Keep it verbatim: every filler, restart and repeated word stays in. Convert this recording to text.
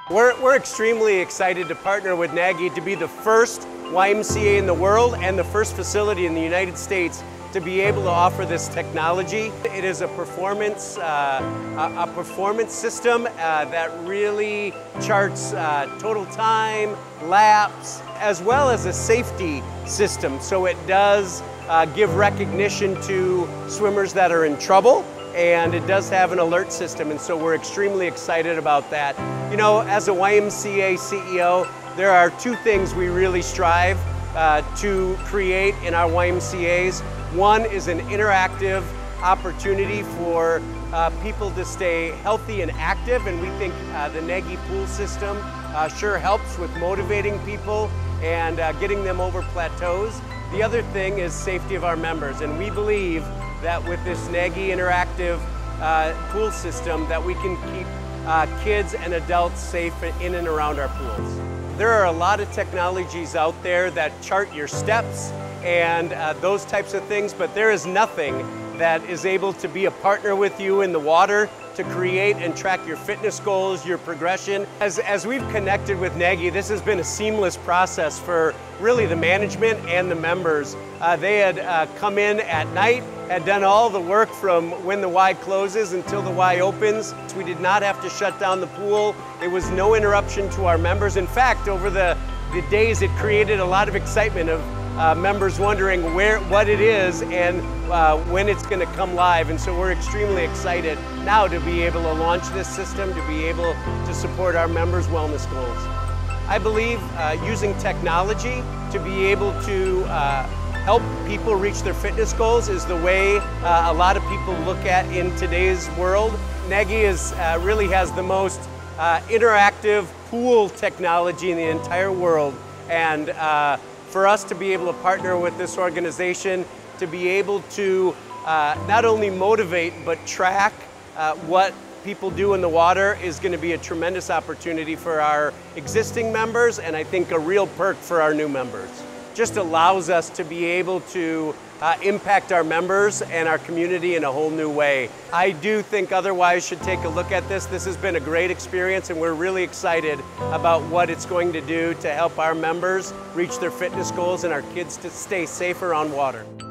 We're, we're extremely excited to partner with Nagy to be the first Y M C A in the world and the first facility in the United States to be able to offer this technology. It is a performance, uh, a, a performance system uh, that really charts uh, total time, laps, as well as a safety system. So it does uh, give recognition to swimmers that are in trouble, and it does have an alert system, and so we're extremely excited about that. You know, as a Y M C A C E O, there are two things we really strive uh, to create in our Y M C As. One is an interactive opportunity for uh, people to stay healthy and active, and we think uh, the Nagy pool system uh, sure helps with motivating people and uh, getting them over plateaus. The other thing is safety of our members, and we believe that with this Nagy interactive uh, pool system that we can keep uh, kids and adults safe in and around our pools. There are a lot of technologies out there that chart your steps and uh, those types of things, but there is nothing that is able to be a partner with you in the water to create and track your fitness goals, your progression. As, as we've connected with Nagy, this has been a seamless process for really the management and the members. Uh, they had uh, come in at night, had done all the work from when the Y closes until the Y opens. We did not have to shut down the pool. There was no interruption to our members. In fact, over the, the days, it created a lot of excitement of Uh, members wondering where, what it is and uh, when it's going to come live, and so we're extremely excited now to be able to launch this system, to be able to support our members' wellness goals. I believe uh, using technology to be able to uh, help people reach their fitness goals is the way uh, a lot of people look at in today's world. Nagy is, uh, really has the most uh, interactive pool technology in the entire world, and uh, for us to be able to partner with this organization, to be able to uh, not only motivate but track uh, what people do in the water is going to be a tremendous opportunity for our existing members, and I think a real perk for our new members. Just allows us to be able to uh, impact our members and our community in a whole new way. I do think otherwise should take a look at this. This has been a great experience, and we're really excited about what it's going to do to help our members reach their fitness goals and our kids to stay safer on water.